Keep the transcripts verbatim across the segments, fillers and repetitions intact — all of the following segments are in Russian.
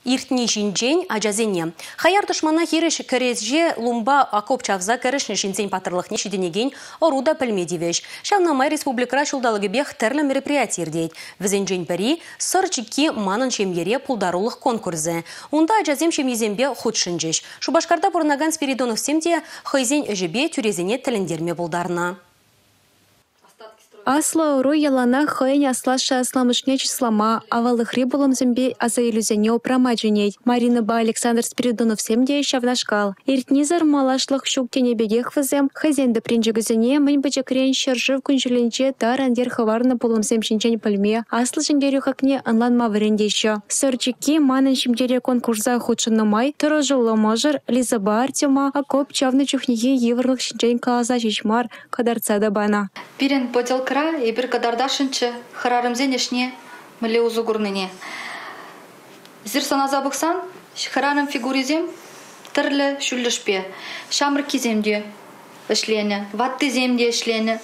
иртни жинжен ажазене. Хаяр душмана хириш керезже лумба акоп чавза керешне шинзен патырлыхне шиденеген оруда пельмедивеш. Шавнамай республика шулдалыгы бех терлі мероприятий дейд. Візенжен пәри сырчики манын шемьере пулдарулық конкурсы. Унда ажазем шемьезембе худшынжеш. Шубашкарда бұрнаган Спиридонов семде хайзен әжібе түрезене тіліндерме булдарна. Асла уру ялана хайни аслаша асламышне числама, авалых рибулам зембе азаилюзенеу промадженей. Марина ба Александр Спиридонов семде шавнашкал. Иртнизар малашлых шуктене бегех вазем, хайзенді принжигізене, мэнь бачакрен шаржив күнжуленче тарандер хаварна пулам зем шинчен пальме, асла жендерю хакне анлан маврендеща. Сырчики манын шимдере конкурса худшынны май, тұрожылы можыр, Лизаба Артема, акоп чавны чухнеге еврлых шинчен калаза чечмар, кадарца да бана. Пирен поделка и бір кадардашынчы хырарымзен ешне міле узугурныне. Зирсана забықсан, хырарым фигуризем түрлі шүлішпе. Шамыр кеземде ішлені, ватты земде ішлені.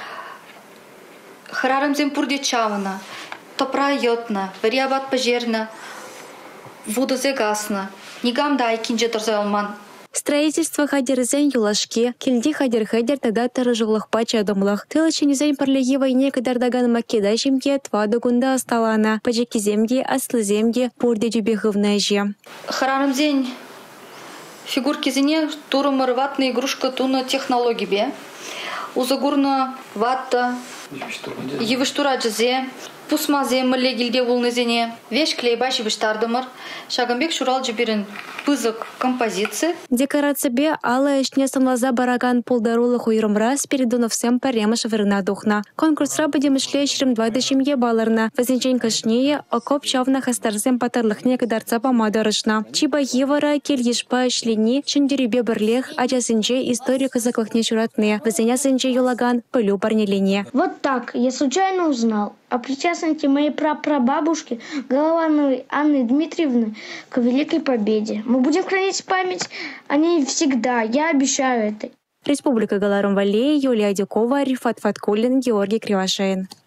Хырарымзем пурде чавына, топра йотна, вариабат пожерна, вудызе гасна. Нигамда айкинже тұрзай олман. Строительство хадерзен юлашки, кельди хадер-хадер тогда тарожуглах пача домлах. Тылыченезен парлеги войне кадардаган македа жемге твада гунда осталана. Пачаки земге, аслы земге, пурде дюбеховная же. Харарымзен фигурки зене турымыр ватная игрушка туна технологии бе. Узагурна ватта, евыштура джазе. Пусмазе мыле гилде волнызене. Веш клейбаши выштардымыр. Шагамбек шурал жиберін пызык композиции. Декорация бе ала ешне самлаза бараган пулдарулы хуйрымра Спиридонов сем паремыш вырына духна. Конкурс рабыде мышле шрим двайда шимье баларна. Вазенчен кашнее окоп чавна хастарзем патарлыхне кадарца помадарышна. Чиба евара кель ешпа шлени чындеребе бірлех ажасынче историю казаклыхне шуратне. Вазеня сынче юлаган пылю парнелене. Вот так я случайно узнал о причастности моей прапрабабушки Головановой Анны Дмитриевны к Великой Победе. Мы будем хранить память о ней всегда, я обещаю это. Республика Галарум-Валлея, Юлия Дюкова, Рифат Фаткуллин, Георгий Кривошеин.